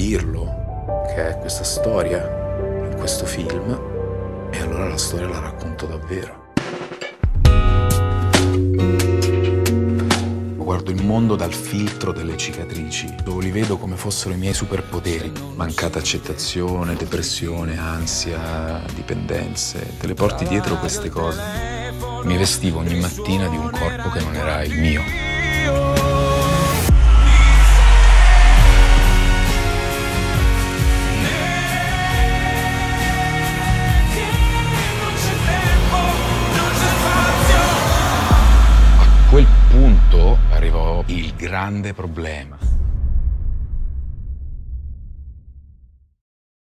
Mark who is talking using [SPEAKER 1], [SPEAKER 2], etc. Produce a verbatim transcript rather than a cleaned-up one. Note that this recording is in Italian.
[SPEAKER 1] dirlo che è questa storia, in questo film, e allora la storia la racconto davvero. Guardo il mondo dal filtro delle cicatrici, dove li vedo come fossero i miei superpoteri. Mancata accettazione, depressione, ansia, dipendenze. Te le porti dietro queste cose. Mi vestivo ogni mattina di un corpo che non era il mio. A quel punto arrivò il grande problema.